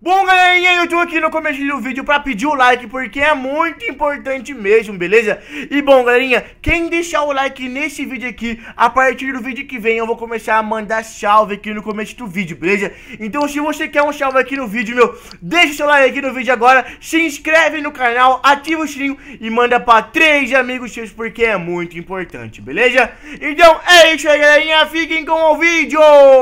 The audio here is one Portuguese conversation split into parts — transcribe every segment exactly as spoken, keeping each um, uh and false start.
Bom, galerinha, eu tô aqui no começo do vídeo pra pedir o like, porque é muito importante mesmo, beleza? E bom, galerinha, quem deixar o like nesse vídeo aqui, a partir do vídeo que vem eu vou começar a mandar salve aqui no começo do vídeo, beleza? Então se você quer um salve aqui no vídeo, meu, deixa o seu like aqui no vídeo agora, se inscreve no canal, ativa o sininho e manda pra três amigos seus, porque é muito importante, beleza? Então é isso aí, galerinha, fiquem com o vídeo!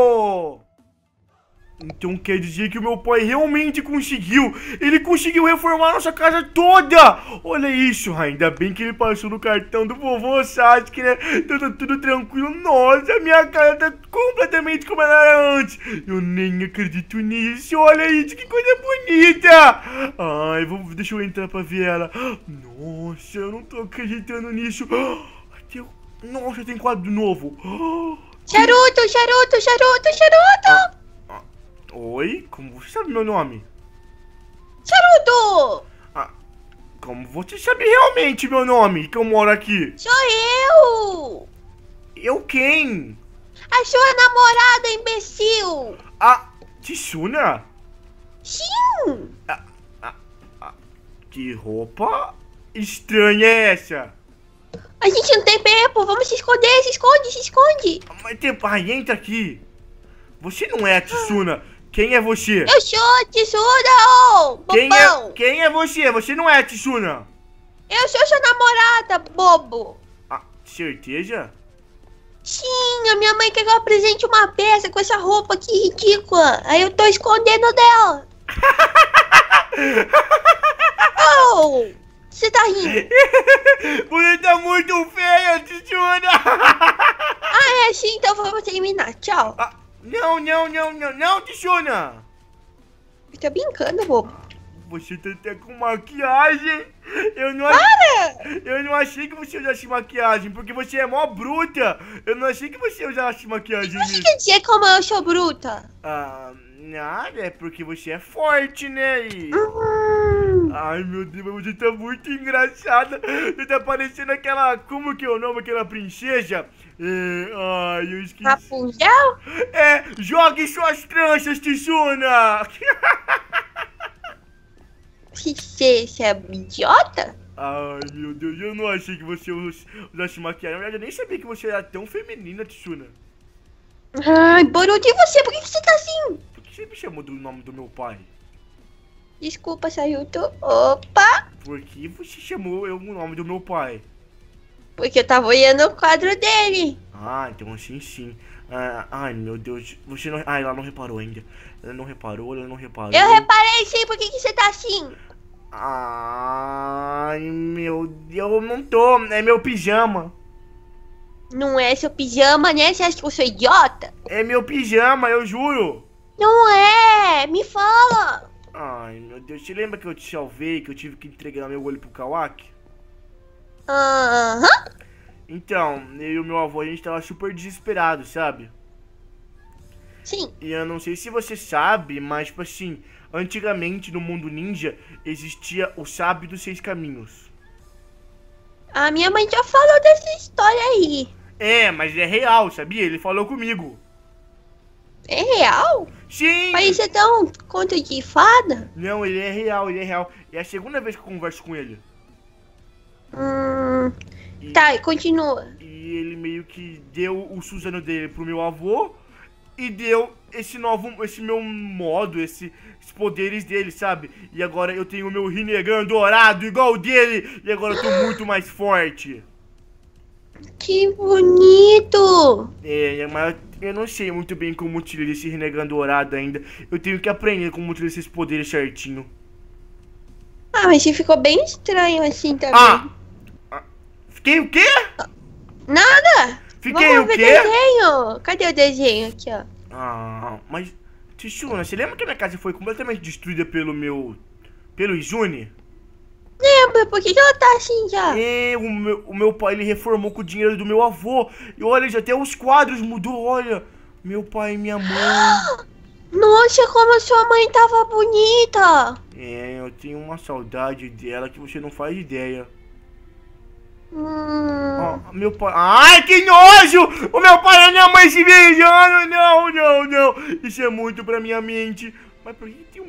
Então quer dizer que o meu pai realmente conseguiu. Ele conseguiu reformar a nossa casa toda. Olha isso, ainda bem que ele passou no cartão do vovô Sasuke, né? Então tá tudo tranquilo. Nossa, minha casa tá completamente como ela era antes. Eu nem acredito nisso. Olha isso, que coisa bonita. Ai, vou, deixa eu entrar pra ver ela. Nossa, eu não tô acreditando nisso. Nossa, tem quadro novo. Charuto, charuto, charuto, charuto. Oi? Como você sabe meu nome? Charuto! Ah, como você sabe realmente meu nome, que eu moro aqui? Sou eu! Eu quem? A sua namorada, imbecil! A Tsuna? Sim! Ah, ah, ah, que roupa estranha é essa? A gente não tem tempo, vamos se esconder, se esconde, se esconde! Mas tem... Ai, entra aqui! Você não é a Tsuna! Quem é você? Eu sou a Tsuna, ô! Quem Bobão! é, quem é você? Você não é a Tsuna! Eu sou sua namorada, bobo! Ah, certeza? Sim, a minha mãe quer que eu apresente uma peça com essa roupa aqui ridícula. Aí eu tô escondendo dela. Oh! Você tá rindo? Você tá muito feia, Tsuna! Ah, é assim? Então vamos terminar. Tchau. Ah, não, não, não, não, não, Tsuna! Você tá brincando, bobo? Você tá até com maquiagem. Eu não, Para! achei, eu não achei que você usasse maquiagem, porque você é mó bruta. Eu não achei que você usasse maquiagem O que você mesmo. quer dizer como eu sou bruta? Ah, nada, é porque você é forte, né? E... Hum. Ai, meu Deus, você tá muito engraçada. Você tá parecendo aquela... Como que é o nome? Aquela princesa? É, ai, eu esqueci. Rapunzel? É, jogue suas tranças, Tsuna. Você, você é idiota? Ai, meu Deus, eu não achei que você usasse maquiagem. Na verdade, eu nem sabia que você era tão feminina, Tsuna. Ai, Boruto, e você? Por que, que você tá assim? Por que você me chamou do nome do meu pai? Desculpa, Sayuto. Opa! Por que você chamou eu o nome do meu pai? Porque eu tava olhando o quadro dele. Ah, então assim sim. Ah, ai, meu Deus, você não... Ah, ela não reparou ainda. Ela não reparou, ela não reparou. Eu reparei sim, por que, que você tá assim? Ai, meu Deus, eu não tô. É meu pijama. Não é seu pijama, né? Você acha que eu sou idiota? É meu pijama, eu juro. Não é! Me fala! Ai, meu Deus, você lembra que eu te salvei, que eu tive que entregar meu olho pro Kawaki? Aham. Então, eu e o meu avô, a gente tava super desesperado, sabe? Sim. E eu não sei se você sabe, mas, tipo assim, antigamente no mundo ninja existia o sábio dos seis caminhos. A minha mãe já falou dessa história aí. É, mas é real, sabia? Ele falou comigo. É real? Sim! Mas isso é tão conto de fada? Não, ele é real, ele é real. É a segunda vez que eu converso com ele. Hum... E, Tá, continua. e ele meio que deu o Suzano dele pro meu avô e deu esse novo, esse meu modo, esse, esses poderes dele, sabe? E agora eu tenho o meu Rinnegan dourado igual o dele e agora eu tô muito mais forte. Que bonito! É, mas eu não sei muito bem como utilizar esse Rinnegan dourado ainda. Eu tenho que aprender como utilizar esses poderes certinho. Ah, mas você ficou bem estranho assim também. Ah! ah fiquei o quê? Nada! Fiquei Vamos o ver quê? desenho! Cadê o desenho aqui, ó? Ah, mas... Tsuna, você lembra que a minha casa foi completamente destruída pelo meu... Pelo Izune? Lembra, por que, que ela tá assim já? É, o meu, o meu pai, ele reformou com o dinheiro do meu avô. E olha, já até os quadros mudou, olha. Meu pai e minha mãe. Nossa, como a sua mãe tava bonita! É, eu tenho uma saudade dela que você não faz ideia. Hum... Ah, meu pai... Ai, que nojo! O meu pai e a minha mãe se beijando! Não, não, não! Isso é muito pra minha mente. Mas por que tem um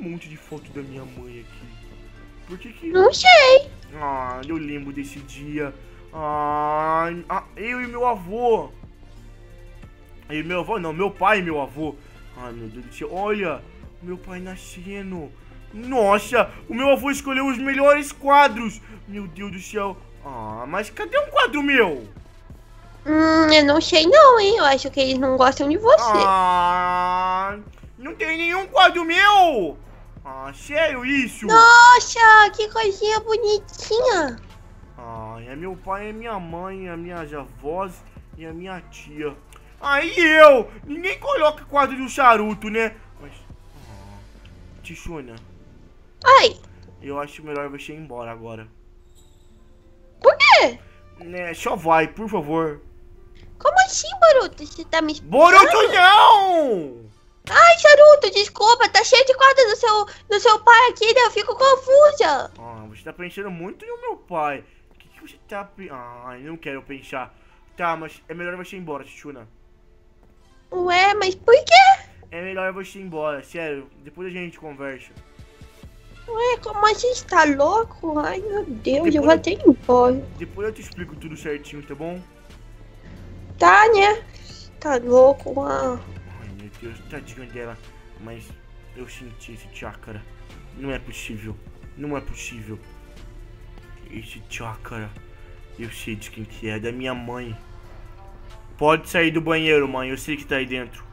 monte de foto da minha mãe aqui? Por que que... Não sei. Ah, eu lembro desse dia. Ah, ah, eu e meu avô. Eu e meu avô, não, meu pai e meu avô. Ai, meu Deus do céu, olha, meu pai nascendo. Nossa, o meu avô escolheu os melhores quadros. Meu Deus do céu. Ah, mas cadê um quadro meu? Hum, eu não sei não, hein? Eu acho que eles não gostam de você. Ah, não tem nenhum quadro meu. Ah, sério isso? Nossa, que coisinha bonitinha. Ah, é meu pai, é minha mãe, é minhas avós e a minha tia. Aí eu! Ninguém coloca quadro do charuto, né? Mas... Ah, Tichona, Ai, eu acho melhor você ir embora agora. por quê? Né, só vai, por favor. Como assim, Boruto? Você tá me explicando? Boruto, não! Ai, Charuto, desculpa, tá cheio de quadros do seu, do seu pai aqui, né? Eu fico confusa. Ah, você tá pensando muito no meu pai. O que, que você tá... pe- Ah, eu não quero pensar. Tá, mas é melhor você ir embora, Tichona. Ué, mas por quê? É melhor você ir embora, sério. Depois a gente conversa. Ué, como a gente tá louco? Ai, meu Deus, Depois eu vou eu- até ir embora. Depois eu te explico tudo certinho, tá bom? Tá, né? Tá louco, ah. Ai, meu Deus, tadinha dela. Mas eu senti esse chakra. Não é possível. Não é possível. Esse chakra. Eu sei de quem que é. É da minha mãe. Pode sair do banheiro, mãe. Eu sei que tá aí dentro.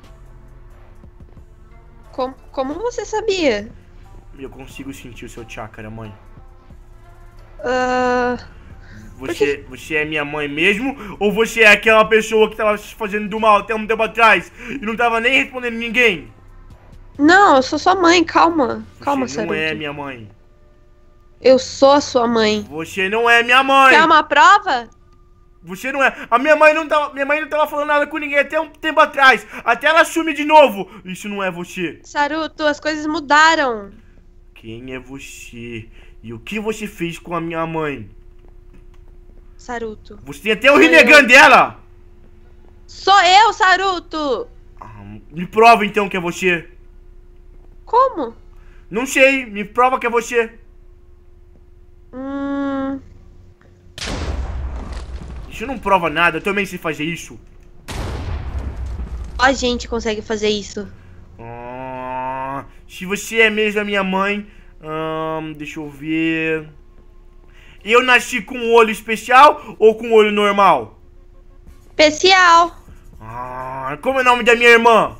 Como, como você sabia? Eu consigo sentir o seu chakra, mãe. Ah, Você, você é minha mãe mesmo? Ou você é aquela pessoa que tava se fazendo do mal até um tempo atrás e não tava nem respondendo ninguém? não, eu sou sua mãe, calma. Calma, Você não Saruto. é minha mãe. Eu sou a sua mãe. Você não é minha mãe. Quer uma prova? Você não é. A minha mãe não tava, minha mãe não tava falando nada com ninguém até um tempo atrás. Até ela sumir de novo. Isso não é você. Saruto, as coisas mudaram. Quem é você? E o que você fez com a minha mãe? Saruto. Você tem até o Sou Rinnegan eu. dela. Sou eu, Saruto! Ah, me prova então que é você. Como? Não sei, me prova que é você. Hum. Isso não prova nada, eu também sei fazer isso. A gente consegue fazer isso. Ah, se você é mesmo a minha mãe, hum, deixa eu ver. Eu nasci com um olho especial ou com um olho normal? Especial. Ah, como é o nome da minha irmã?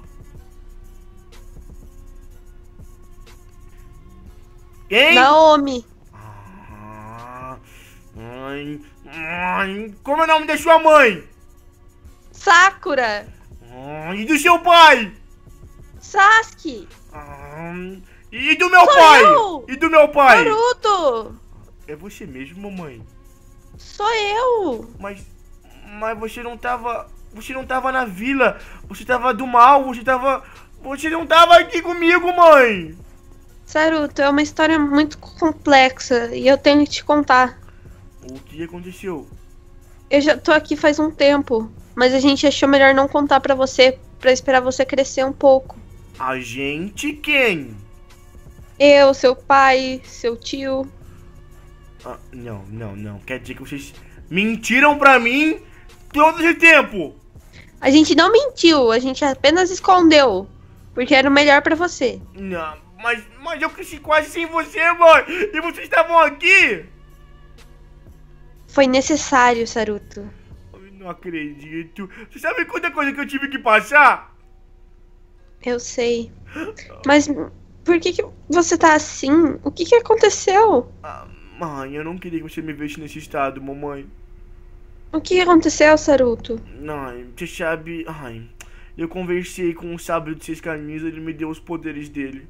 Quem? Naomi. Ah, ai, ai, como é o nome da sua mãe? Sakura. Ah, e do seu pai? Sasuke. Ah, e do meu Sou pai? eu. E do meu pai? Naruto. É você mesmo, mamãe? Sou eu. Mas, mas você não tava, você não tava na vila, você tava do mal, você tava, você não tava aqui comigo, mãe. Saruto, é uma história muito complexa e eu tenho que te contar. O que aconteceu? Eu já tô aqui faz um tempo, mas a gente achou melhor não contar pra você, pra esperar você crescer um pouco. A gente quem? Eu, seu pai, seu tio. Ah, não, não, não. Quer dizer que vocês mentiram pra mim todo esse tempo? A gente não mentiu, a gente apenas escondeu, porque era o melhor pra você. Não, mas, mas eu cresci quase sem você, mãe. E vocês estavam aqui? Foi necessário, Saruto. Eu não acredito. Você sabe quanta coisa que eu tive que passar? Eu sei. Mas por que, que você tá assim? O que, que aconteceu? Ah, mãe, eu não queria que você me visse nesse estado, mamãe. O que aconteceu, Saruto? Ai, você sabe... Ai, eu conversei com o sábio de seis camisas, ele me deu os poderes dele.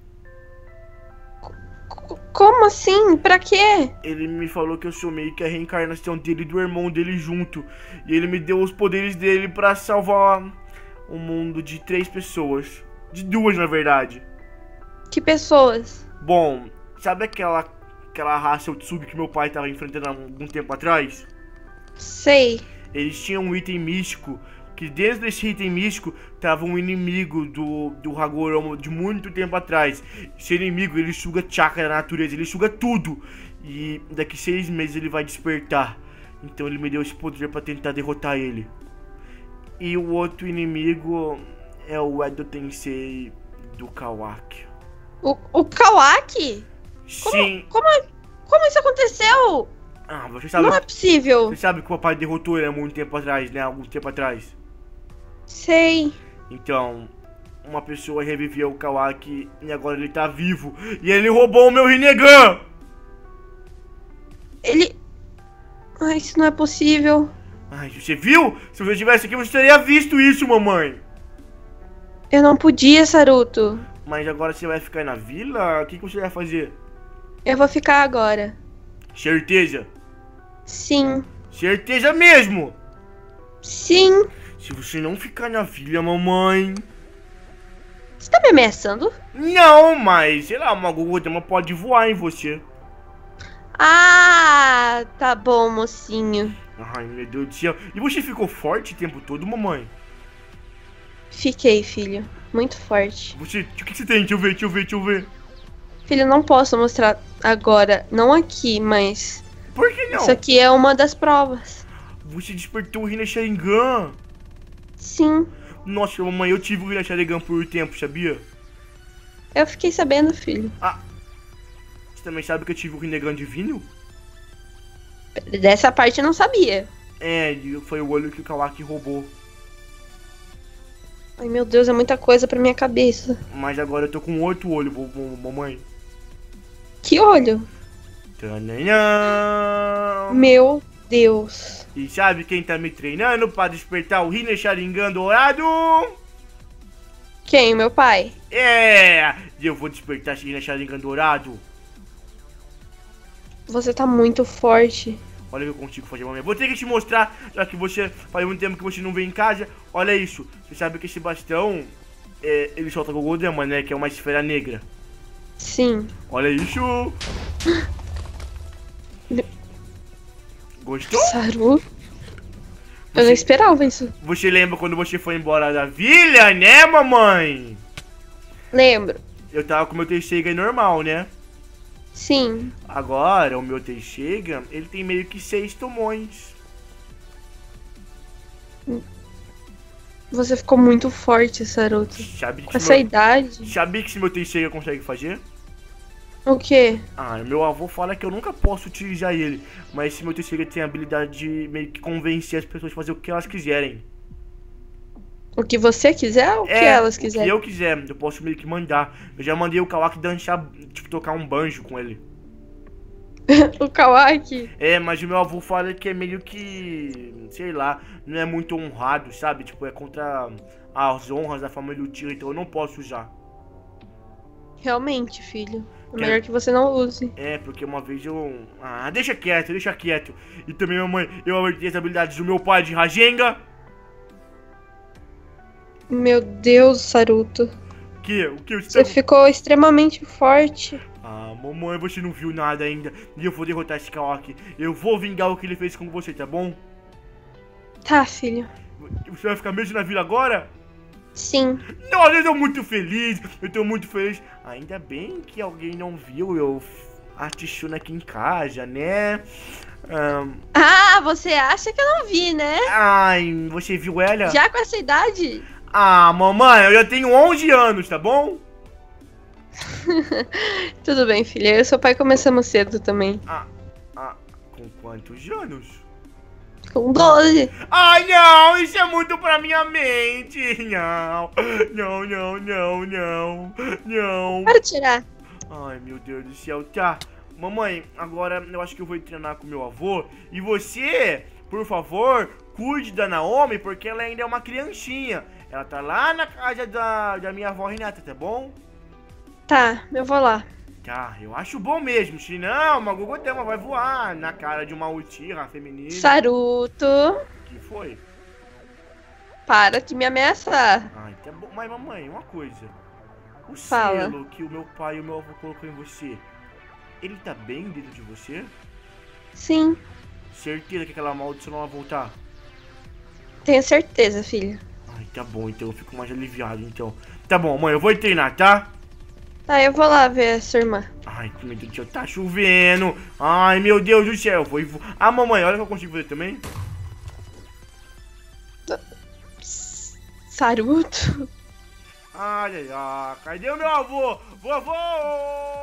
C- Como assim? Pra quê? Ele me falou que eu sou meio que a reencarnação dele e do irmão dele junto. E ele me deu os poderes dele pra salvar o mundo de três pessoas. De duas, na verdade. Que pessoas? Bom, sabe aquela, aquela raça Otsubi que meu pai tava enfrentando há algum tempo atrás? Sei. Eles tinham um item místico que dentro desse item místico tava um inimigo do, do Hagoromo de muito tempo atrás. Esse inimigo, ele suga chakra da natureza, ele suga tudo. E daqui seis meses ele vai despertar. Então ele me deu esse poder pra tentar derrotar ele. E o outro inimigo é o Edo Tensei do Kawaki. O, o Kawaki? Sim. Como, como, como isso aconteceu? Ah, você sabe, Não é possível. você sabe que o papai derrotou ele há muito tempo atrás, né? Algum tempo atrás. Sei. Então, uma pessoa reviveu o Kawaki e agora ele tá vivo. E ele roubou o meu Rinnegan! Ele... Ai, isso não é possível. Ai, você viu? Se você estivesse aqui, você teria visto isso, mamãe. Eu não podia, Saruto. Mas agora você vai ficar na vila? O que, que você vai fazer? Eu vou ficar agora. Certeza? Sim. Certeza mesmo! Sim. Se você não ficar na vila, mamãe... Você tá me ameaçando? Não, mas, sei lá, uma Gogodama pode voar em você. Ah, tá bom, mocinho. Ai, meu Deus do céu. E você ficou forte o tempo todo, mamãe? Fiquei, filho. Muito forte. Você, o que você tem? Deixa eu ver, deixa eu ver, deixa eu ver. Filho, não posso mostrar agora. Não aqui, mas... Por que não? Isso aqui é uma das provas. Você despertou o Rinne Sharingan. Sim. Nossa, mamãe, eu tive o Rinne Sharingan por um tempo, sabia? Eu fiquei sabendo, filho. Ah, você também sabe que eu tive o Rinnegan Divino? Dessa parte eu não sabia. É, foi o olho que o Kawaki roubou. Ai, meu Deus, é muita coisa pra minha cabeça. Mas agora eu tô com outro olho, mamãe. Que olho? Tananã. Meu Deus. E sabe quem tá me treinando pra despertar o Rinne Sharingan dourado? Quem? Meu pai? É, e eu vou despertar esse Rinne Sharingan dourado. Você tá muito forte. Olha o que eu consigo fazer, mamãe. Vou ter que te mostrar, já que você faz muito tempo que você não vem em casa. Olha isso. Você sabe que esse bastão, é, ele solta Gogodama, né? Que é uma esfera negra. Sim. Olha isso. Gostou? Saru? Eu não esperava isso. Você lembra quando você foi embora da vila, né, mamãe? Lembro. Eu tava com o meu Teixeiga normal, né? Sim. Agora, o meu Teixeiga, ele tem meio que seis tomões. Você ficou muito forte, Saruto. Sabe que Com esse essa meu... idade. Sabe que esse meu Teixeiga consegue fazer? O quê? Ah, meu avô fala que eu nunca posso utilizar ele. Mas esse meu Teixeiga tem a habilidade de meio que convencer as pessoas a fazer o que elas quiserem. O que você quiser ou o que elas quiserem? O que eu quiser, eu posso meio que mandar. Eu já mandei o Kawaki dançar, tipo, tocar um banjo com ele. O Kawaki? É, mas o meu avô fala que é meio que, sei lá, não é muito honrado, sabe? Tipo, é contra as honras da família Uchiha, então eu não posso usar. Realmente, filho. É Quer- melhor que você não use. É, porque uma vez eu... Ah, deixa quieto, deixa quieto. E também, mamãe, eu apertei as habilidades do meu pai de Rasengan. Meu Deus, Saruto. Que? O que? Você ficou extremamente forte. Ah, mamãe, você não viu nada ainda. E eu vou derrotar esse Kawaki. Eu vou vingar o que ele fez com você, tá bom? Tá, filho. Você vai ficar mesmo na vila agora? Sim. Nossa, eu tô muito feliz. Eu tô muito feliz. Ainda bem que alguém não viu eu artichando aqui em casa, né? Ahn, Ah, você acha que eu não vi, né? ai, você viu ela? Já com essa idade? Ah, mamãe, eu já tenho onze anos, tá bom? Tudo bem, filha. Eu e seu pai começamos cedo também. Ah, ah, com quantos anos? Com doze. Ai, não, isso é muito pra minha mente. Não, não, não, não, não, não. Para de tirar. Ai, meu Deus do céu, tá. Mamãe, agora eu acho que eu vou treinar com meu avô. E você, por favor, cuide da Naomi, porque ela ainda é uma criancinha. Ela tá lá na casa da, da minha avó Renata, tá bom? Tá, eu vou lá. Tá, eu acho bom mesmo. Senão, uma Gogodama vai voar na cara de uma Uchiha feminina. Saruto, Que foi? para de me ameaçar. Ai, tá bom. Mas, mamãe, uma coisa. O Fala. selo que o meu pai e o meu avô colocou em você, ele tá bem dentro de você? Sim, Certeza que aquela maldição não vai voltar? tenho certeza, filho. Ai, tá bom, então eu fico mais aliviado, então. Tá bom, mãe, eu vou treinar, tá? Tá, eu vou lá ver a sua irmã. Ai, meu Deus do céu, tá chovendo. Ai, meu Deus do céu. Vou, vou... Ah, mamãe, olha que eu consigo fazer também. Saruto. Ai, ai, ai, cadê o meu avô? Vovô!